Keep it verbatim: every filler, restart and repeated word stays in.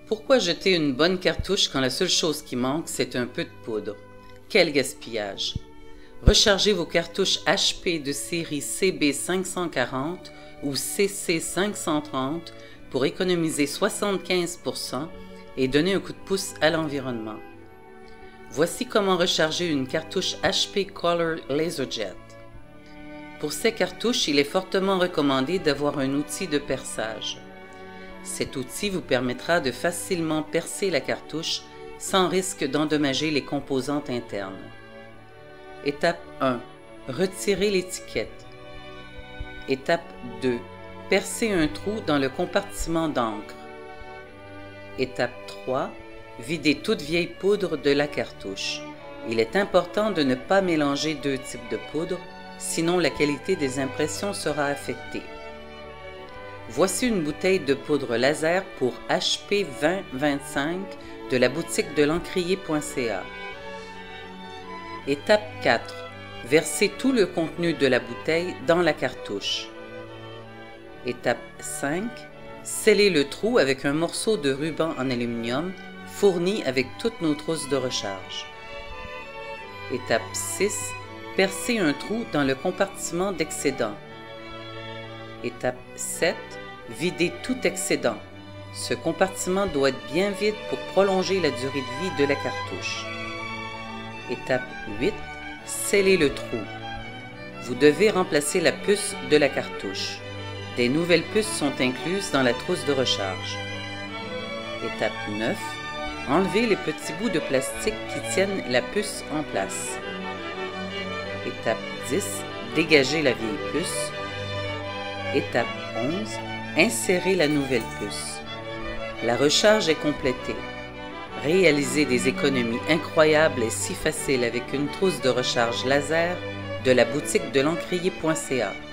Pourquoi jeter une bonne cartouche quand la seule chose qui manque, c'est un peu de poudre? Quel gaspillage! Rechargez vos cartouches H P de série C B cinq cent quarante ou C C cinq cent trente pour économiser soixante-quinze pour cent et donner un coup de pouce à l'environnement. Voici comment recharger une cartouche H P Color LaserJet. Pour ces cartouches, il est fortement recommandé d'avoir un outil de perçage. Cet outil vous permettra de facilement percer la cartouche sans risque d'endommager les composantes internes. Étape un. Retirez l'étiquette. Étape deux. Percez un trou dans le compartiment d'encre. Étape trois. Videz toute vieille poudre de la cartouche. Il est important de ne pas mélanger deux types de poudre, sinon la qualité des impressions sera affectée. Voici une bouteille de poudre laser pour H P vingt vingt-cinq de la boutique de l'encrier point C A. Étape quatre. Versez tout le contenu de la bouteille dans la cartouche. Étape cinq. Scellez le trou avec un morceau de ruban en aluminium fourni avec toutes nos trousses de recharge. Étape six. Percez un trou dans le compartiment d'excédent. Étape sept. Videz tout excédent. Ce compartiment doit être bien vide pour prolonger la durée de vie de la cartouche. Étape huit. Scellez le trou. Vous devez remplacer la puce de la cartouche. Des nouvelles puces sont incluses dans la trousse de recharge. Étape neuf. Enlevez les petits bouts de plastique qui tiennent la puce en place. Étape dix. Dégagez la vieille puce. Étape onze. Insérez la nouvelle puce. La recharge est complétée. Réaliser des économies incroyables est si facile avec une trousse de recharge laser de la boutique de l'encrier point C A.